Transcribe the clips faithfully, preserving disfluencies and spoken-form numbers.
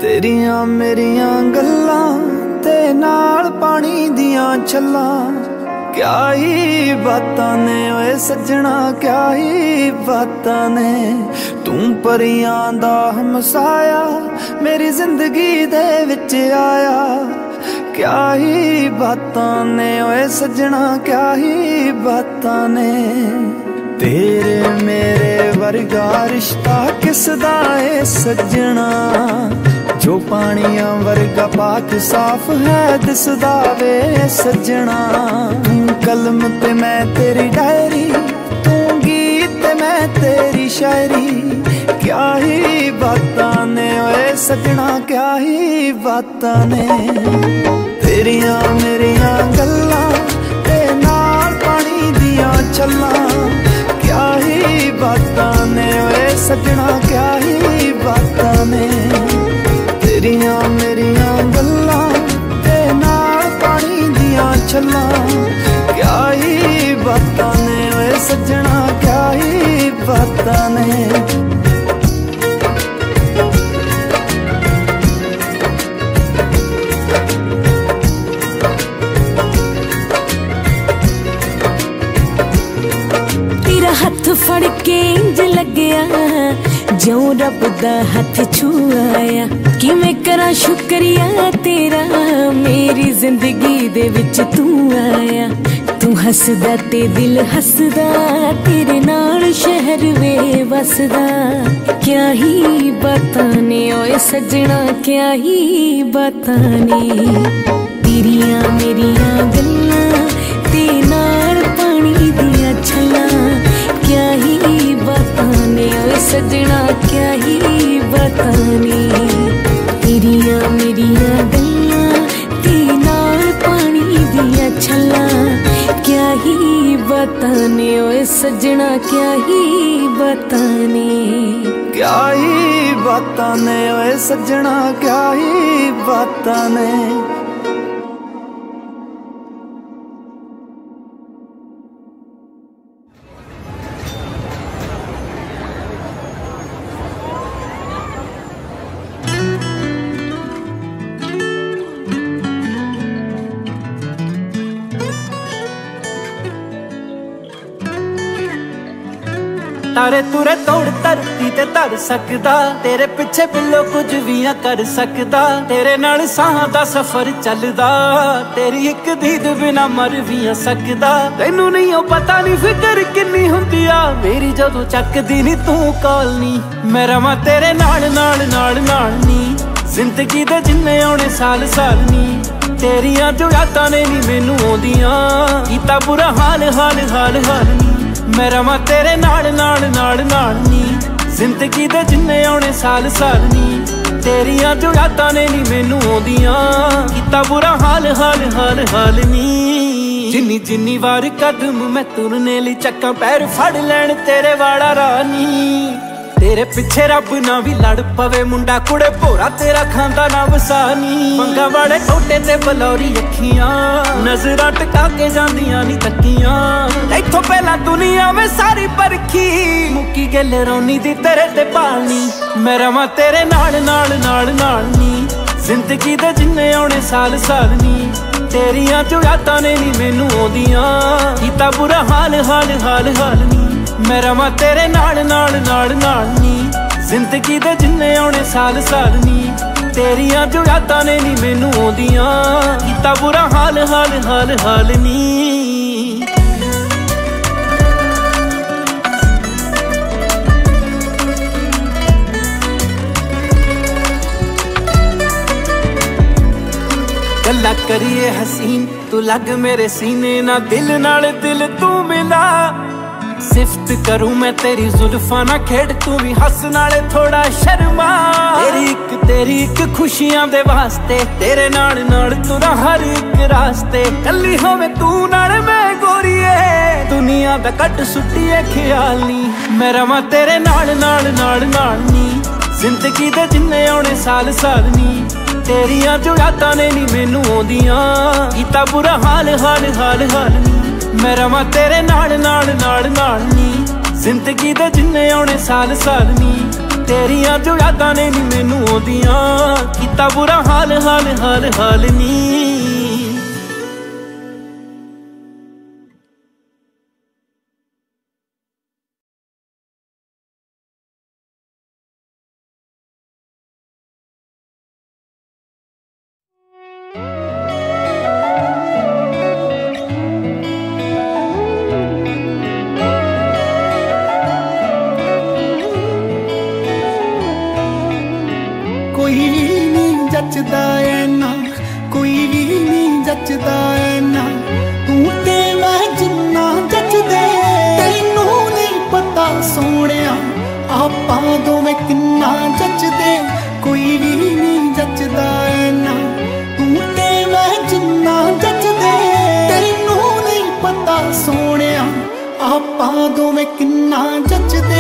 तेरिया मेरिया गल्लां ते नाल पानी दियां छल्लां, क्या ही बातां ने ओए सजना, क्या ही बातां ने। तू परियां दा हमसाया मेरी जिंदगी दे विच आया, क्या ही बातां ने ओए सजना, क्या ही बातां ने। तेरे मेरे वर्गा रिश्ता किसदा है सजना, जो पानिया वर्गा पाक साफ है दिसदा वे सजना। तू कलम ते मैं तेरी डायरी, तू गीत ते मैं तेरी शायरी, क्या ही बातां ने ओए सजना, क्या ही बातां ने। तेरिया मेरिया गल्लां ते नाल पानी दियां छल्लां, क्या ही बातां ने ओए सजना, क्या ही बातां ने। तेरिया मेरिया गल्लां ते नाल पानी दियां छल्लां, क्या ही बातां ने ओए सजना, क्या ही बातां ने। हथ फड़ के इंज लग्या जो रब दा हथ छुआया, कि मैं करा शुक्रिया तेरा मेरी जिंदगी दे विच तू आया। तू हसदा ते दिल हसदा, तेरे नाल शहर वे वसदा, क्या ही बातां ने ओए सजना, क्या ही बातां ने। तेरिया मेरिया गल्लां ते नाल पानी दियां छल्लां, क्या ही बातां ने ओए सजना, क्या ही बातां ने। तेरिया मेरिया गल्लां ते नाल पानी दियां छल्लां, क्या ही बातां ने ओए सजना, क्या ही बातां ने। क्या ही बातां ने ओए सजना, क्या ही बातां ने। तारे तुरे तोड़ धरती ते धर सकदा, तेरे पिछे बिल्लो कुछ भी कर सकदा। तेरे नाल साहां दा सफर चलदा, तेरी एक दीद बिना मर भी सकदा। तैनू नहीं पता नहीं फिक्र किन्नी हुंदी आ मेरी जदों चकदी नी तू कॉल नी। मैं रवां तेरे नाल नाल नाल नाल नी, जिंदगी दे जिन्ने आने साल साल नी। तेरियां जो यादां ने नी मैनू आउंदियां, कीता बुरा हाल हाल हाल हाल नी। मैं रवां तेरे नाल नाल नाल नाल नी, जिंदगी दे जिन्ने आने साल साल नी। तेरियां जो यादां ने नी मैनू आउंदियां, कीता बुरा हाल हाल हाल हाल नी। जिन्नी जिन्नी वार कदम मैं तुरने लई चक्कां पैर फड़ लैण तेरे वाला रानी। तेरे पिछे रब ना भी लड़ पवे मुंडा कुड़े भोरा तेरा खांदा ना वसानी। पंगा वाले टोटे ते बलौरी अखियां, नजरां टका के जांदियां नी तकियां। इथों पहला दुनिया में सारी परखी, मुक्की गल रोनी दी तेरे ते पालनी। मैं रवां तेरे नाल नाल नाल नाल नी, जिंदगी दे जिन्ने आने साल साल नी। तेरियां जो यादां ने नी मैनू आउंदियां, कीता बुरा हाल हाल हाल हाल नी। मैं रवां तेरे नाल नाल नाल नाल नी, जिंदगी दे जिन्ने आने साल साल नी। तेरियां जो यादां ने नी मैनू आउंदियां, कीता बुरा हाल हाल हाल हाल नी। गल्ला करिए हसीन तू लग मेरे सीने ना, दिल नाल दिल तू मिला। सिफत करूं मैं तेरी जुल्फा ना खेड़, तू भी हस नाले थोड़ा शर्मा। तेरी एक तेरी एक खुशियां दे वास्ते, तेरे नाल नाल तुरा हर एक रास्ते। कल्ली होवे तू नाल मैं गोरीए, दुनिया दा कट सुट्टिए ख्याल नी। मैं रवां तेरे नाल नाल नाल नाल नी, जिंदगी दे जिन्ने आने साल साल नी। तेरियां जो यादां ने नी मैनू आउंदियां, कीता बुरा हाल हाल हाल हाल नी। मैं रवां तेरे नाल नाल नाल नाल नी, जिंदगी दे जिन्ने आने साल साल नी। तेरिया जो यादां ने नी मैनू आउंदियां कीता बुरा हाल हाल हाल हाल नी। कोई नहीं जचदा ऐना, कोई भी नहीं जचदा ऐना, तू ते मैं जिन्ना जचदे तैनू नहीं पता सोहणिया आपां दोवें किन्ना जचदे। कोई भी नहीं जचदा ऐना, तू ते मैं जिन्ना जचदे तैनू नहीं पता सोहणिया आपां दोवें किन्ना जचदे।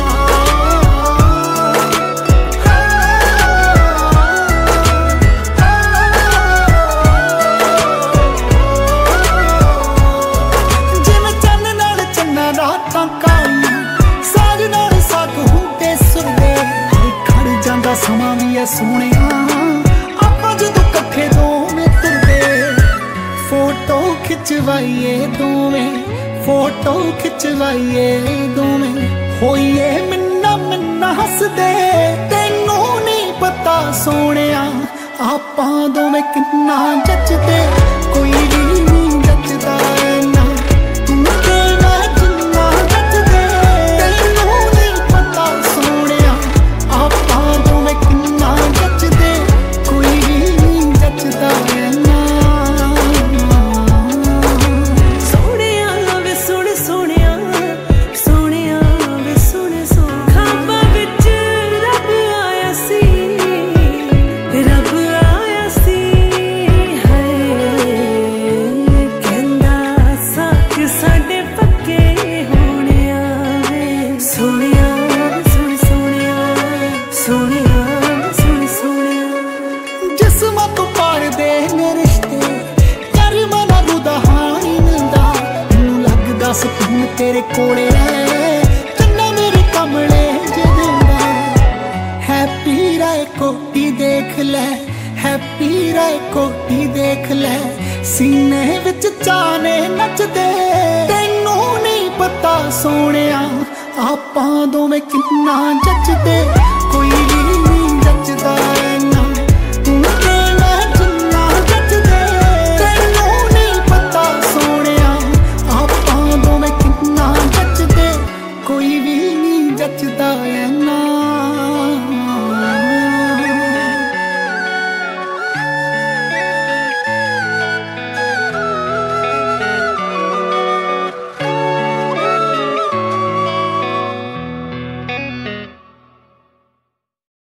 समा भी है सोहणिया आपां जदों कट्ठे दोवें तुरदे, फोटो खिचवाइए दोवें, फोटो खिचवाइए दोवें, होइए मिन्ना मिन्ना हसदे तैनू नहीं पता सोहणिया आपां दोवें किन्ना जचदे। कोई भी नहीं जचदा ऐना, तू ते मैं जिन्ना जचदे तैनू नहीं पता सोहणिया आपां दोवें किन्ना जचदे। कोई भी नहीं जचदा ऐना। सोहणिया वे सुण सोहणिया, सोहणिया वे सुण सोहणिया, खाबां विच रब आया सी, रब आया सी, हाय कहंदा साक साडे पक्के होणिया वे। सोहणिया सुण सोहणिया, सोहणिया सुण सोहणिया, जिस्मां तो पार दे ने रिश्ते कर मना रुदहानी मिलदा, मैनू लगदा सकून तेरे कोले चन्ना मेरे कमले जे दिंदा। हैप्पी राय कोटी देख ले, हैप्पी राय कोटी देख ले, सीने विच चाने नचदे तैनू नहीं पता सोहणिया आपां दोवें किन्ना जचदे। कोई